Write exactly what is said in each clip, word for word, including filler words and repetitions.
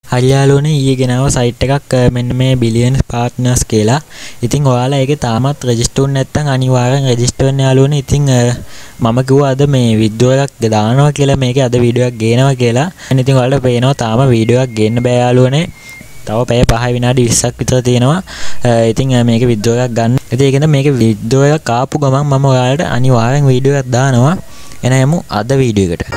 හරි යාළුවනේ ඊයේ ගෙනාව සයිට් එකක් මෙන්න මේ බිලියන්ස් පාර්ට්නර්ස් කියලා. ඉතින් ඔයාලා ඒකේ තාමත් රෙජිස්ටර් වුනේ නැත්නම් අනිවාර්යෙන් රෙජිස්ටර් වෙන්න යාළුවනේ. ඉතින් මම කිව්වා අද මේ වීඩියෝ එකක් දානවා කියලා මේකේ අද වීඩියෝ එකක් ගේනවා කියලා. අන්න ඉතින් ඔයාලට පේනවා තාම වීඩියෝ එකක් ගේන්න බෑ යාළුවනේ. තව පැය පහයි විනාඩි විස්සක් විතර තියෙනවා. ඉතින් මේකේ වීඩියෝ එකක් ගන්න. ඉතින් ඒකෙන්ද මේකේ වීඩියෝ එකක් ආපු ගමන් මම ඔයාලට අනිවාර්යෙන් වීඩියෝ එකක් දානවා. එහෙනම් යමු අද වීඩියෝ එකට.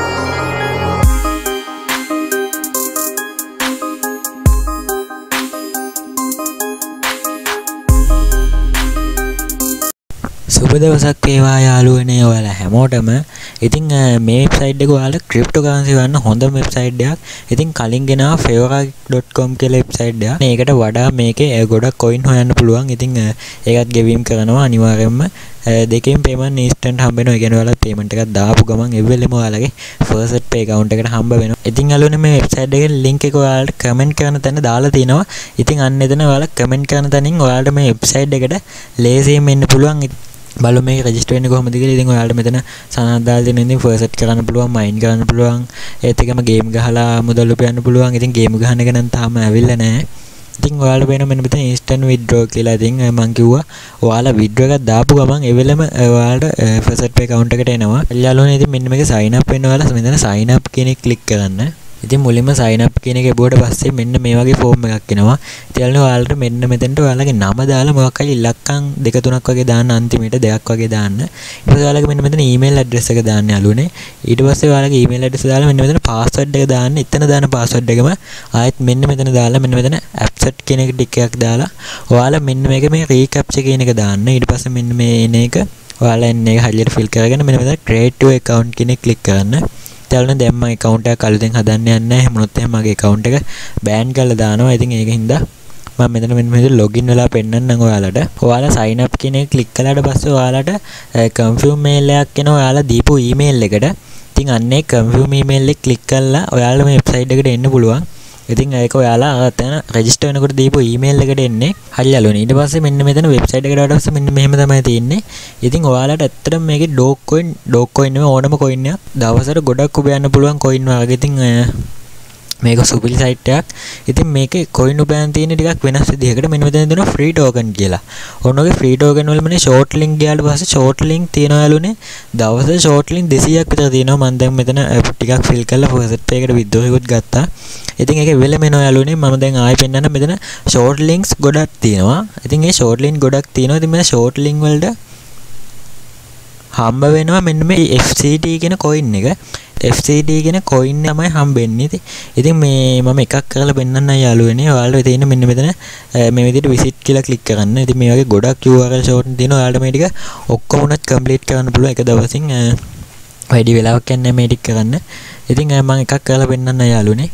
සුබ දවසක් වේවා යාළුවනේ ඔයාලා හැමෝටම. ඉතින් මේ වෙබ්සයිට් එක ඔයාලා ක්‍රිප්ටෝකරන්සි ගන්න හොඳම වෙබ්සයිට් එකක්. ඉතින් කලින් ගෙනාව favora dot com කියලා වෙබ්සයිට් එකක්. මේකට වඩා මේකේ ගොඩක් coin හොයන්න පුළුවන්. ඉතින් ඒකත් ගෙවීම් කරනවා අනිවාර්යයෙන්ම. දෙකෙන් payment instant හම්බ වෙනවා. ඒ කියන්නේ ඔයාලා payment එකක් දාපු ගමන් එවෙලෙම ඔයාලගේ first pay account එකට හම්බ වෙනවා. ඉතින් යාළුවනේ මේ වෙබ්සයිට් එකේ link එක ඔයාලට comment කරන තැන දාලා තිනවා. ඉතින් අන්න එතන ඔයාලා comment කරන තැනින් ඔයාලට මේ වෙබ්සයිට් එකට ලේසියෙන් එන්න පුළුවන්. බලමු මේක රෙජිස්ටර් වෙන්නේ කොහොමද කියලා. ඉතින් ඔයාලට මෙතන සනහක් දාලා තියෙන ඉතින් ෆර්ස්ට් කරන්න පුළුවන්, මයින් කරන්න පුළුවන්. ඒත් එකම ගේම් ගහලා මුදල් උපයන්න පුළුවන්. ඉතින් ගේම් ගහන එක නම් තාම ඇවිල්ලා නැහැ. ඉතින් ඔයාලට වෙන මෙන්න මෙතන instant withdraw කියලා. ඉතින් මම කිව්වා ඔයාලා withdraw එකක් දාපු ගමන් එවෙලම ඔයාලට ෆර්ස්ට් pay account එකට එනවා. යාළුවනේ ඉතින් මෙන්න මේක sign up වෙන්න ඔයාලා මෙතන sign up කියන එක ක්ලික් කරන්න. ඉතින් මුලින්ම sign up කියන එක එබුවට පස්සේ මෙන්න මේ වගේ ෆෝම් එකක් එනවා. ඉතින් යාළුවනේ ඔයාලට මෙන්න මෙතනට ඔයාලගේ නම දාලා මොකක් හරි ඉලක්කම් දෙක තුනක් වගේ දාන්න, අන්තිමේට දෙකක් වගේ දාන්න. ඊට පස්සේ ඔයාලගේ මෙන්න මෙතන email address එක දාන්න යාළුවනේ. ඊට පස්සේ ඔයාලගේ email address දාලා මෙන්න මෙතන password එක දාන්න. එතන දාන password එකම ආයෙත් මෙන්න මෙතන දාලා මෙන්න මෙතන accept කියන එක ටික එකක් දාලා ඔයාලා මෙන්න මේක මේ recaptcha කියන එක දාන්න. ඊට පස්සේ මෙන්න මේ එන එක ඔයාලා එන්නේ හරියට fill කරගෙන මෙන්න මෙතන create to account කියන එක click කරන්න. යාළුවනේ දැන් මම account එකක් අලුතෙන් හදන්න යන්නේ නැහැ. එහෙම වුණොත් එහෙනම් මගේ account එක ban කරලා දානවා. ඉතින් ඒකින්ද මම මෙතන මෙන්න මෙතන login වෙලා පෙන්නන්නම් ඔයාලට. ඔයාලා sign up කියන එක click කළාට පස්සේ ඔයාලට confirm mail එකක් එනවා ඔයාලා දීපු email එකට. ඉතින් අන්න ඒ confirm email එක click කරලා ඔයාලා මේ website එකට එන්න පුළුවන්. ඉතින් ඒක ඔයාලා අතන රෙජිස්ටර් වෙනකොට දීපු ඊමේල් එකට එන්නේ. හරි යාළුවනේ. ඊට පස්සේ මෙන්න මෙතන වෙබ්සයිට් එකට ආවට පස්සේ මෙන්න මෙහෙම තමයි තියෙන්නේ. ඉතින් ඔයාලට ඇත්තටම මේකේ ඩොග් කොයින් ඩොග් කොයින් නෙමෙයි ඕනම කොයින් එකක් දවසට ගොඩක් උපයන්න පුළුවන් කොයින් වගේ. ඉතින් මේක සුපිරි සයිට් එකක්. ඉතින් මේකේ කොයින් උපයන්න තියෙන ටිකක් වෙනස් විදිහකට මෙන්න මෙතන දෙනවා ෆ්‍රී ටෝකන් කියලා. ඔන්නෝගේ ෆ්‍රී ටෝකන් වල මනේ ෂෝට් ලින්ක් ගියාට පස්සේ ෂෝට් ලින්ක් තියනවා යාළුවනේ. දවසට ෂෝට් ලින්ක් දෙසීයක් විතර තියෙනවා. මම දැන් මෙතන ටිකක් ෆිල් කරලා ෆර්ස්ට් පේ එකට විද්‍රෝ එකකුත් ගත්තා. ඉතින් ඒක වෙලම එනවා යාළුවනේ. මම දැන් ආයෙ පෙන්නන්න මෙතන ෂෝට් ලින්ක්ස් ගොඩක් තියෙනවා. ඉතින් මේ ෂෝට් ලින්ක් ගොඩක් තියෙනවා. ඉතින් මේ ෂෝට් ලින්ක් වලට හම්බ වෙනවා මෙන්න මේ F C T කියන කොයින් එක. F C T කියන කොයින් තමයි හම්බෙන්නේ. ඉතින් මේ මම එකක් කරලා පෙන්නන්න යාළුවනේ. ඔයාලට තියෙන මෙන්න මෙතන මේ විදිහට visit කියලා click කරන්න. ඉතින් මේ වගේ ගොඩක් U R L short තියෙනවා. ඔයාලට මේ ටික ඔක්කොම උනත් complete කරන්න පුළුවන් එක දවසින්. වැඩි වෙලාවක් යන්නේ මේ ටික කරන්න. ඉතින් මම එකක් කරලා පෙන්නන්න යාළුවනේ.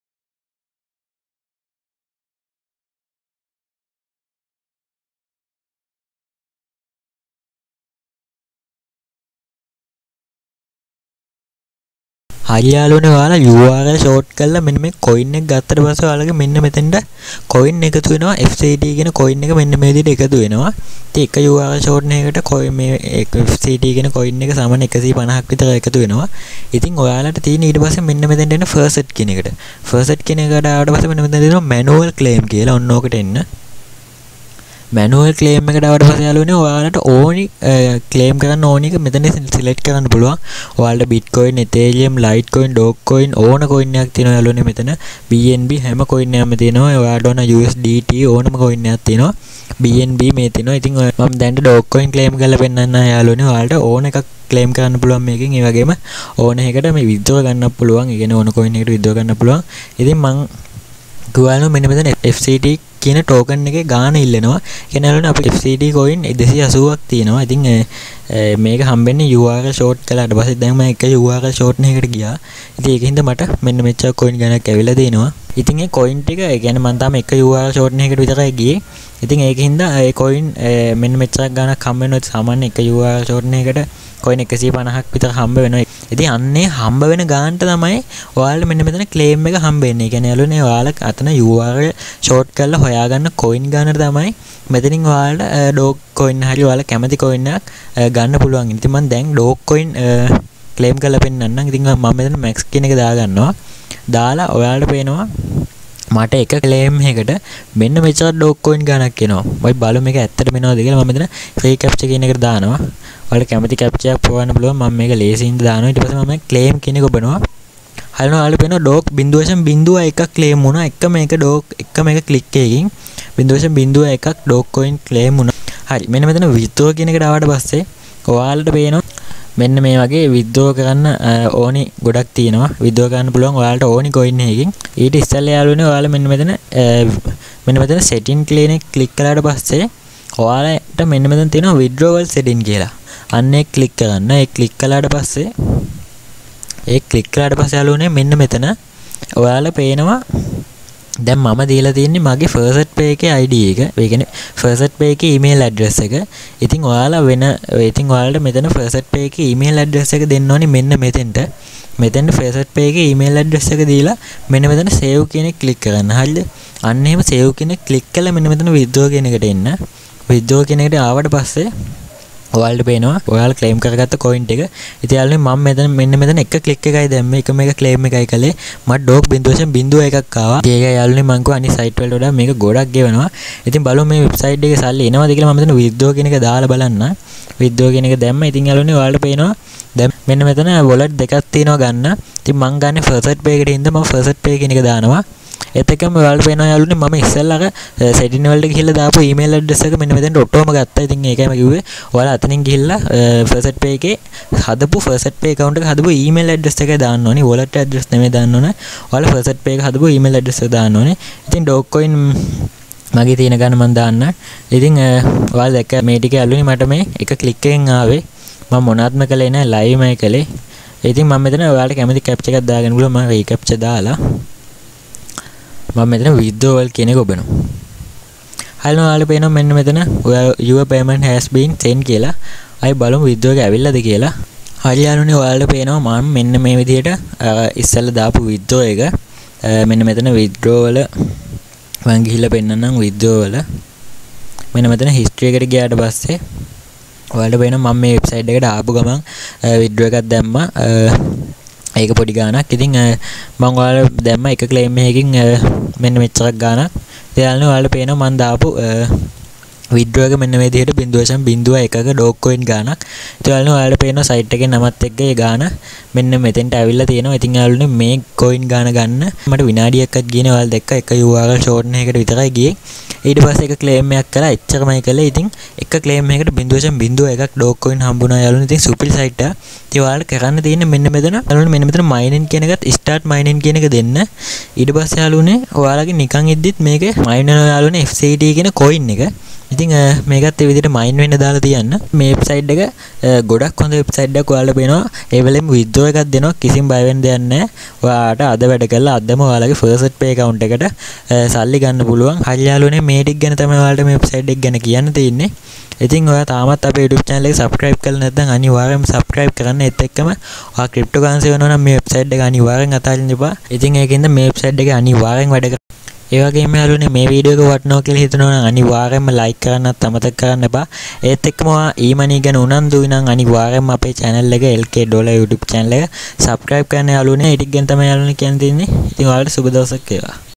හරි යාළුවනේ ඔයාලා U R L short කරලා මෙන්න මේ coin එක ගත්තට පස්සේ ඔයාලගේ මෙන්න මෙතෙන්ට coin එකතු වෙනවා. F C T කියන coin එක මෙන්න මේ විදිහට එකතු වෙනවා. ඉතින් එක U R L short එකකට coin මේ F C T කියන coin එක සමාන එකසිය පනහක් විතර එකතු වෙනවා. ඉතින් ඔයාලට තියෙන ඊට පස්සේ මෙන්න මෙතෙන්ට එන first කියන එකට. first කියන එකට ආවට පස්සේ මෙන්න මෙතන දෙනවා manual claim කියලා. ඔන්න ඕකට එන්න. manual claim එකට ආවට පස්සේ යාළුවනේ ඔයාලට ඕනි claim කරන්න ඕනි එක මෙතන select කරන්න පුළුවන්. ඔයාලට bitcoin, ethereum, litecoin, dogecoin ඕන coin එකක් තියෙනවා යාළුවනේ මෙතන. B N B හැම coin එකක්ම තියෙනවා. ඔයාලට ඕන U S D T ඕනම coin එකක් තියෙනවා. B N B මේ තියෙනවා. ඉතින් මම දැන් dogecoin claim කරලා පෙන්නන්න යාළුවනේ. ඔයාලට ඕන එකක් claim කරන්න පුළුවන් මේකෙන්. ඒ වගේම ඕන එකකට මේ withdraw ගන්නත් පුළුවන්. ඒ කියන්නේ ඕන coin එකකට withdraw ගන්න පුළුවන්. ඉතින් මම ගුවල්න මෙන්න මෙතන F C T කියන ටෝකන් එකේ ගාණ ඉල්ලනවා. කියන යාළුවනේ අපේ F C T coin දෙසිය අසූවක් තියෙනවා. ඉතින් මේක හම්බෙන්නේ U R L short කළාට පස්සේ දැන් මම එක U R L short එකකට ගියා. ඉතින් ඒකින්ද මට මෙන්න මෙච්චර coin ගණක් ඇවිල්ලා දෙනවා. ඉතින් ඒ coin ටික ඒ කියන්නේ මම තාම එක U R L short එකකට විතරයි ගියේ. ඉතින් ඒකින්ද ඒ coin මෙන්න මෙච්චර ගණක් හම්බ වෙනවා. සාමාන්‍ය එක U R L short එකකට coin එකසිය පනහක් විතර හම්බ වෙනවා. ඉතින් අන්නේ හම්බ වෙන ගානට තමයි ඔයාලට මෙන්න මෙතන claim එක හම්බ වෙන්නේ. ඒ කියන්නේ යාළුවනේ ඔයාලා අතන U R L short කරලා හොයාගන්න coin ගානට තමයි මෙතනින් ඔයාලට dog coin හරි ඔයාලා කැමති coin එකක් ගන්න පුළුවන්. ඉතින් මම දැන් dog coin claim කරලා පෙන්නන්නම්. ඉතින් මම මෙතන max කියන එක දාගන්නවා. දාලා ඔයාලට පේනවා මට එක ක්ලේම් එකකට මෙන්න මෙච්චර ඩොග් කොයින් ගණක් එනවා. ඔය බලමු මේක ඇත්තට මෙනවද කියලා. මම මෙතන ෆ්‍රී කැප්චර් කියන එකට දානවා. ඔයාලට කැමති කැප්චර් එකක් පොවන්න පුළුවන්. මම මේක ලේසියෙන් දානවා. ඊට පස්සේ මම ක්ලේම් කියන එක ඔබනවා. හරිනවා. ඔයාලට පේනවා ඩොග් zero point zero එකක් ක්ලේම් වුණා. එකම එක ඩොග් එකම එක ක්ලික් එකකින් zero point zero එකක් ඩොග් කොයින් ක්ලේම් වුණා. හරි. මෙන්න මෙතන withdraw කියන එකට ආවට පස්සේ ඔයාලට පේනවා මෙන්න මේ වගේ withdraw කරන්න ඕනි ගොඩක් තියෙනවා. withdraw කරන්න පුළුවන් ඔයාලට ඕනි coin එකකින්. ඊට ඉස්සෙල්ලා යාළුවනේ ඔයාලා මෙන්න මෙතන මෙන්න මෙතන setting clean එක click කළාට පස්සේ ඔයාලට මෙන්න මෙතන තියෙනවා withdrawal setting කියලා. අන්න ඒක click කරන්න. ඒක click කළාට පස්සේ ඒක click කළාට පස්සේ යාළුවනේ මෙන්න මෙතන ඔයාලා පේනවා දැන් මම දීලා තියෙන්නේ මගේ first pay එකේ I D එක. ඒ කියන්නේ first pay එකේ email address එක. ඉතින් ඔයාලා වෙන ඉතින් ඔයාලට මෙතන first pay එකේ email address එක දෙන්න ඕනේ මෙන්න මෙතෙන්ට. මෙතෙන්ට first pay එකේ email address එක දීලා මෙන්න මෙතන save කියන එක click කරන්න. හරිද? අන්න එහෙම save කියන එක click කළා මෙන්න මෙතන withdraw කියන එකට එන්න. withdraw කියන එකට ආවට පස්සේ ඔයාලට පේනවා ඔයාලා claim කරගත්ත coin එක. ඉතින් යාළුවනේ මම මෙතන මෙන්න මෙතන එක click එකයි දැම්මේ. එක මේක claim එකයි කළේ. මට ඩොග් zero point zero එකක් ආවා. ඒක යාළුවනේ මං කිව්වා අනිත් site වලට වඩා මේක ගොඩක් ගෙවනවා. ඉතින් බලමු මේ website එකේ සල්ලි එනවද කියලා. මම මෙතන withdraw කියන එක දාලා බලන්න. withdraw කියන එක දැම්ම. ඉතින් යාළුවනේ ඔයාලට පේනවා දැන් මෙන්න මෙතන wallet දෙකක් තියෙනවා ගන්න. ඉතින් මං ගන්නේ first pay එකට හින්දා මම first pay කියන එක දානවා. ඒත් එක්කම ඔයාලට පේනවා යාළුවනේ මම ඉස්සෙල්ලා අර setting වලට ගිහිල්ලා දාපු email address එක මෙන්න මෙතනට ඔටෝම ගත්තා. ඉතින් ඒකයි මම කිව්වේ ඔයාලා අතනින් ගිහිල්ලා first pay එකේ හදපු first pay account එක හදපු email address එක දාන්න ඕනේ. wallet address නෙමෙයි දාන්න ඕනේ. ඔයාලා first pay එක හදපු email address එක දාන්න ඕනේ. ඉතින් Dogecoin මගේ තියෙන ගන්න මම දාන්න. ඉතින් ඔයාලා දැක්ක මේ ටික යාළුවනේ මට මේ එක click එකෙන් ආවේ. මම මොනවත්ම කළේ නැහැ live මයි කළේ. ඉතින් මම මෙතන ඔයාලට කැමති capture එකක් දාගෙන බලමු. මම recapture දාලා මම මෙතන withdrawal කියන එක ඔබනවා. හරිනවා ඔයාලා පේනවා මෙන්න මෙතන your payment has been sent කියලා. අය බලමු withdraw එක ඇවිල්ලාද කියලා. හරි යාළුවනේ ඔයාලා පේනවා මම මෙන්න මේ විදිහට ඉස්සෙල්ලා දාපු withdraw එක මෙන්න මෙතන withdraw වල මම ගිහිල්ලා පෙන්නන්නම් withdraw වල. මෙන්න මෙතන history එකට ගියාට පස්සේ ඔයාලට පේනවා මම මේ website එකට ආපු ගමන් withdraw එකක් දැම්මා. ඒක පොඩි ගාණක්. ඉතින් මම ඔයාලා දැම්ම එක claim එකකින් මෙන්න මෙච්චරක් ගාණක්. ඉතින් ඔයාලා පේනවා මම දාපු withdraw එක මෙන්න මේ විදිහට zero point zero එකක Dogecoin ගාණක්. ඉතින් ඔයාලා පේනවා site එකේ නමත් එක්ක ඒ ගාණ මෙන්න මෙතෙන්ට ඇවිල්ලා තියෙනවා. ඉතින් යාළුවනේ මේ coin ගාණ ගන්න මට විනාඩියක්වත් ගියේ නෑ. ඔයාලා දැක්ක එක U R L shorten එකකට විතරයි ගියේ. ඊට පස්සේ එක claim එකක් කළා. එච්චරමයි කළේ. ඉතින් එක claim එකකට zero point zero එකක් Dogecoin හම්බුණා යාළුවනේ. ඉතින් සුපිරි site එක. ඉතින් ඔයාලා කරන්න තියෙන්නේ මෙන්න මෙතන යාළුවනේ මෙන්න මෙතන mining කියන එකත් start mining කියන එක දෙන්න. ඊට පස්සේ යාළුවනේ ඔයාලගේ නිකන් ඉද්දිත් මේක mine වෙනවා යාළුවනේ F C T කියන coin එක. ඉතින් මේකත් ඒ විදිහට මයින් වෙන්න දාලා තියන්න. මේ වෙබ්සයිට් එක ගොඩක් හොඳ වෙබ්සයිට් එකක්. ඔයාලා පේනවා ඒ වෙලෙම withdraw එකක් දෙනවා. කිසිම බය වෙන්න දෙයක් නැහැ. ඔයාට අද වැඩ කළා අදම ඔයාලගේ first pay account එකට සල්ලි ගන්න පුළුවන්. හරි යාළුවනේ මේ ටික ගැන තමයි ඔයාලට මේ වෙබ්සයිට් එක ගැන කියන්න තියෙන්නේ. ඉතින් ඔයා තාමත් අපේ YouTube channel එක subscribe කරලා නැත්නම් අනිවාර්යයෙන්ම subscribe කරන්න. ඒත් එක්කම ඔයා cryptocurrency වෙනවා නම් මේ වෙබ්සයිට් එක අනිවාර්යෙන් අතාරින්න එපා. ඉතින් ඒකින්ද මේ වෙබ්සයිට් එක අනිවාර්යෙන් වැඩ කරන්න. ඒ වගේම යාළුවනේ මේ වීඩියෝ එක වටිනවා කියලා හිතනවා නම් අනිවාර්යයෙන්ම like කරන්නත් අමතක කරන්න එපා. ඒත් එක්කම ඔයා e-money ගැන උනන්දුයි නම් අනිවාර්යයෙන්ම අපේ channel එක L K Dollar YouTube channel එක subscribe කරන්න යාළුවනේ. ඒ ටික ගැන තමයි යාළුවනේ කියන්න තියෙන්නේ. ඉතින් ඔයාලට සුබ දවසක් වේවා.